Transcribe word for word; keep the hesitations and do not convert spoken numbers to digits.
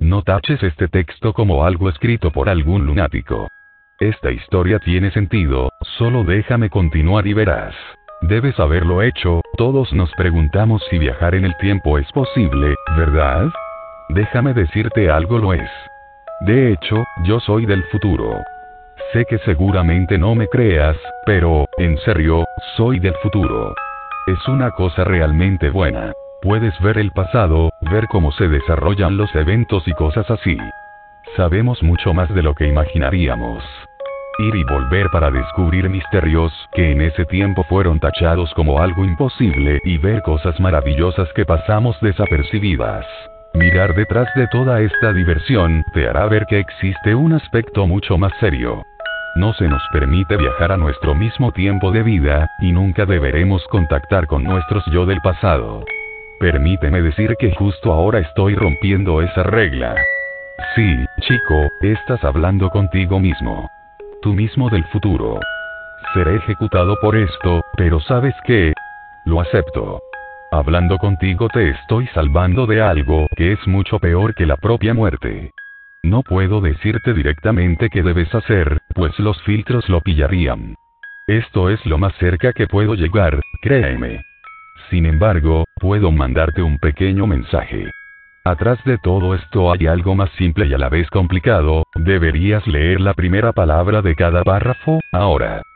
No taches este texto como algo escrito por algún lunático. Esta historia tiene sentido, solo déjame continuar y verás. Debes haberlo hecho, todos nos preguntamos si viajar en el tiempo es posible, ¿verdad? Déjame decirte algo, lo es. De hecho, yo soy del futuro. Sé que seguramente no me creas, pero, en serio, soy del futuro. Es una cosa realmente buena. Puedes ver el pasado, ver cómo se desarrollan los eventos y cosas así. Sabemos mucho más de lo que imaginaríamos. Ir y volver para descubrir misterios que en ese tiempo fueron tachados como algo imposible y ver cosas maravillosas que pasamos desapercibidas. Mirar detrás de toda esta diversión te hará ver que existe un aspecto mucho más serio. No se nos permite viajar a nuestro mismo tiempo de vida, y nunca deberemos contactar con nuestros yo del pasado. Permíteme decir que justo ahora estoy rompiendo esa regla. Sí, chico, estás hablando contigo mismo. Tú mismo del futuro. Seré ejecutado por esto, pero ¿sabes qué? Lo acepto. Hablando contigo te estoy salvando de algo que es mucho peor que la propia muerte. No puedo decirte directamente qué debes hacer, pues los filtros lo pillarían. Esto es lo más cerca que puedo llegar, créeme. Sin embargo, puedo mandarte un pequeño mensaje. Atrás de todo esto hay algo más simple y a la vez complicado, deberías leer la primera palabra de cada párrafo, ahora.